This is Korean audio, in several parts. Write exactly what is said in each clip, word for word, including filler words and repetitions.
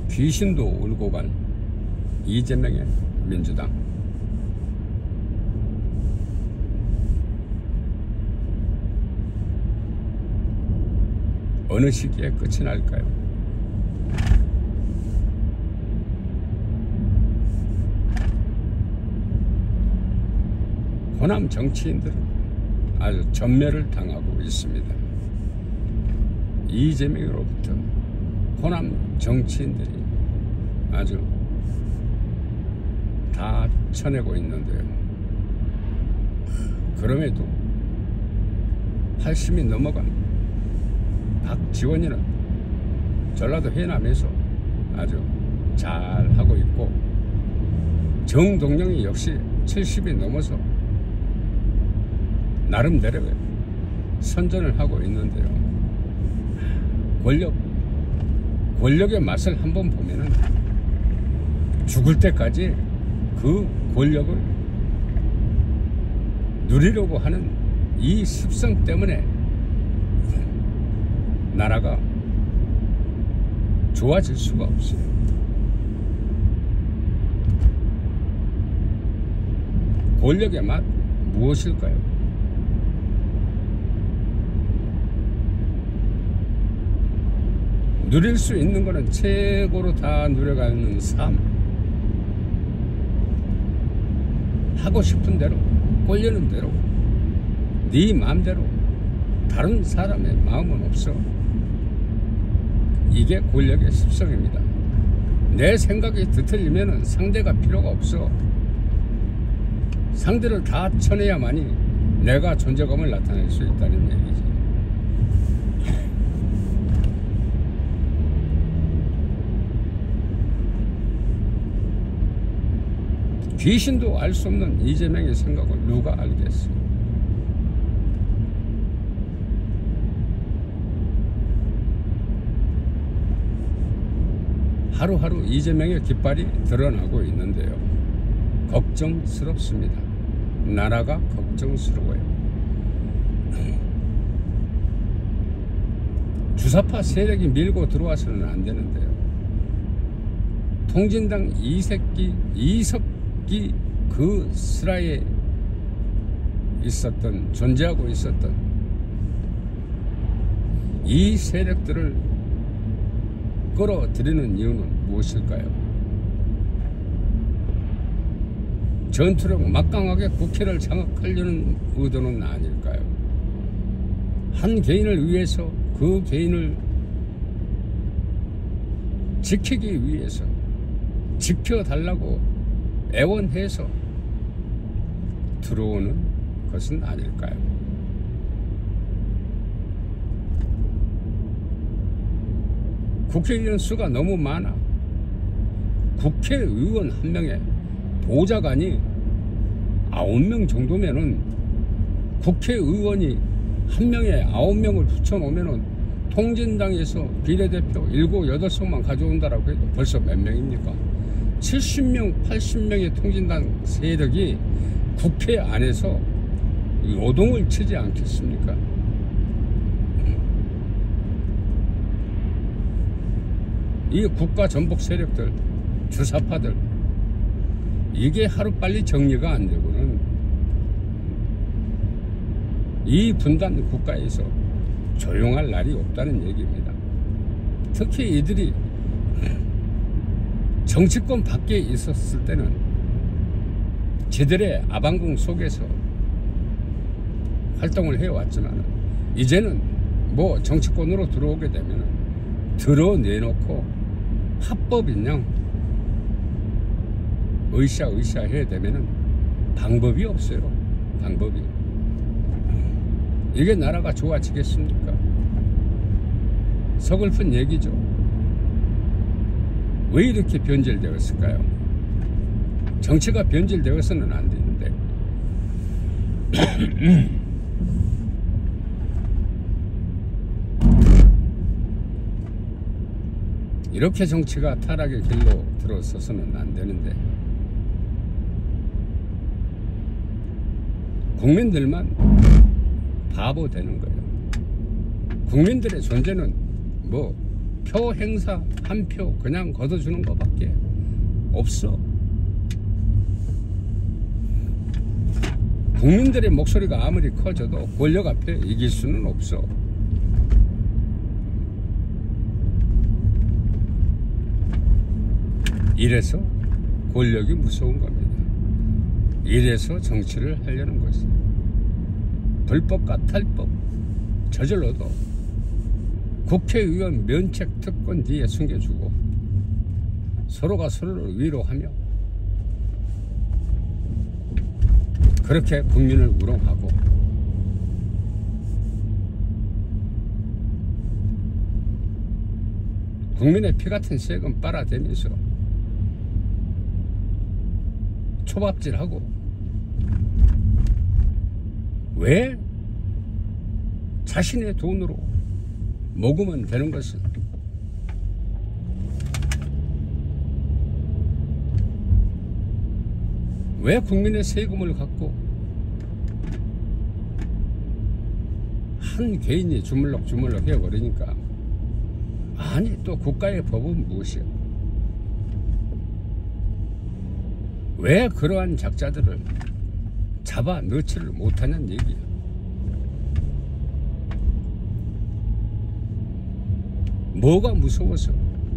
귀신도 울고 갈 이재명의 민주당. 어느 시기에 끝이 날까요? 호남 정치인들은 아주 전멸을 당하고 있습니다. 이재명으로부터 호남 정치인들이 아주 다 쳐내고 있는데요. 그럼에도 팔십이 넘어간 박지원이는 전라도 해남에서 아주 잘하고 있고, 정동영이 역시 칠십이 넘어서 나름대로 선전을 하고 있는데요. 권력, 권력의 맛을 한번 보면은 죽을 때까지 그 권력을 누리려고 하는 이 습성 때문에 나라가 좋아질 수가 없어요. 권력의 맛 무엇일까요? 누릴 수 있는 거는 최고로 다 누려가는 삶. 하고 싶은 대로, 꼴리는 대로, 네 마음대로, 다른 사람의 마음은 없어. 이게 권력의 습성입니다. 내 생각이 뒤틀리면 상대가 필요가 없어. 상대를 다 쳐내야만이 내가 존재감을 나타낼 수 있다는 얘기지. 귀신도 알 수 없는 이재명의 생각을 누가 알겠어? 하루하루 이재명의 깃발이 드러나고 있는데요. 걱정스럽습니다. 나라가 걱정스러워요. 주사파 세력이 밀고 들어와서는 안 되는데요. 통진당 이석기, 이석기 그 슬하에 있었던, 존재하고 있었던 이 세력들을 끌어들이는 이유는 무엇일까요? 전투력 막강하게 국회를 장악하려는 의도는 아닐까요? 한 개인을 위해서, 그 개인을 지키기 위해서, 지켜달라고 애원해서 들어오는 것은 아닐까요? 국회의원 수가 너무 많아. 국회의원 한 명에 보좌관이 아홉 명 정도면은, 국회의원이 한 명에 아홉 명을 붙여놓으면은 통진당에서 비례대표 일곱, 여덟 석만 가져온다라고 해도 벌써 몇 명입니까? 칠십 명, 팔십 명의 통진당 세력이 국회 안에서 요동을 치지 않겠습니까? 이 국가 전복 세력들, 주사파들, 이게 하루빨리 정리가 안 되고는 이 분단 국가에서 조용할 날이 없다는 얘기입니다. 특히 이들이 정치권 밖에 있었을 때는 지들의 아방궁 속에서 활동을 해왔지만, 이제는 뭐 정치권으로 들어오게 되면 드러내놓고 합법인양 으쌰으쌰 해야 되면은 방법이 없어요. 방법이. 이게 나라가 좋아지겠습니까? 서글픈 얘기죠. 왜 이렇게 변질되었을까요? 정치가 변질되어서는 안 되는데 이렇게 정치가 타락의 길로 들어서서는 안 되는데, 국민들만 바보 되는 거예요. 국민들의 존재는 뭐 표 행사 한 표 그냥 걷어주는 것밖에 없어. 국민들의 목소리가 아무리 커져도 권력 앞에 이길 수는 없어. 이래서 권력이 무서운 겁니다. 이래서 정치를 하려는 것이. 불법과 탈법 저질러도 국회의원 면책 특권 뒤에 숨겨주고 서로가 서로를 위로하며 그렇게 국민을 우롱하고 국민의 피 같은 세금 빨아대면서 초밥질하고 왜 자신의 돈으로 먹으면 되는 것은 왜 국민의 세금을 갖고 한 개인이 주물럭주물럭 해버리니까 아니 또 국가의 법은 무엇이야? 왜 그러한 작자들을 잡아 넣지를 못하는 얘기야. 뭐가 무서워서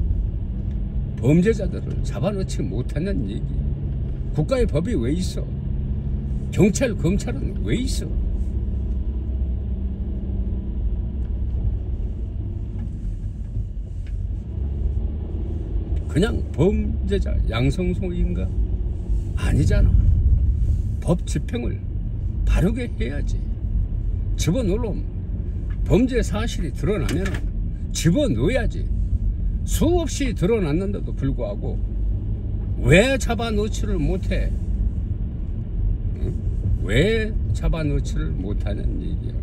범죄자들을 잡아넣지 못하는 얘기야. 국가의 법이 왜 있어? 경찰, 검찰은 왜 있어? 그냥 범죄자 양성소인가? 아니잖아. 법 집행을 바르게 해야지. 집어넣으면 범죄 사실이 드러나면 집어넣어야지. 수없이 드러났는데도 불구하고 왜 잡아넣지를 못해? 응? 왜 잡아넣지를 못하는 얘기야?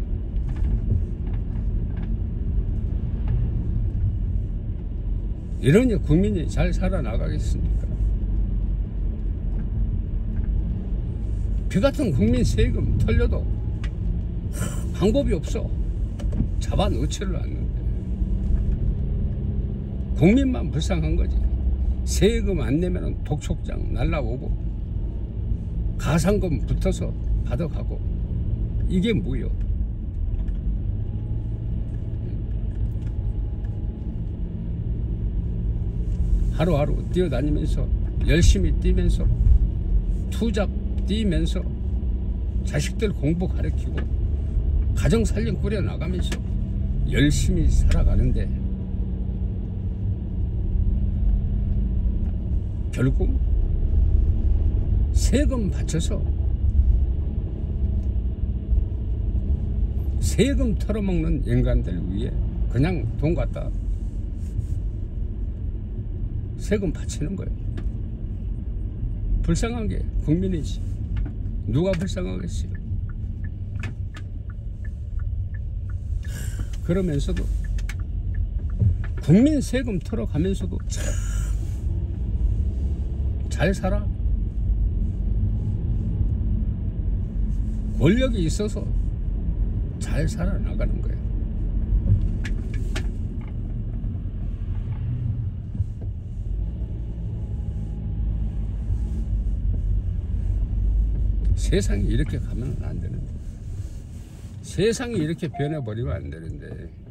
이러니 국민이 잘 살아나가겠습니까? 피같은 국민 세금 털려도 방법이 없어. 잡아넣지를 않는데 국민만 불쌍한 거지. 세금 안 내면 독촉장 날라오고 가상금 붙어서 받아가고 이게 뭐요? 하루하루 뛰어다니면서 열심히 뛰면서 투잡 뛰면서 자식들 공부 가르치고 가정 살림 꾸려 나가면서 열심히 살아가는데 결국 세금 바쳐서 세금 털어먹는 인간들 위해 그냥 돈 갖다 세금 바치는 거예요. 불쌍한 게 국민이지. 누가 불쌍하겠어요? 그러면서도 국민 세금 털어가면서도 참 잘 살아. 권력이 있어서 잘 살아나가는 거예요. 세상이 이렇게 가면 안 되는데, 세상이 이렇게 변해버리면 안 되는데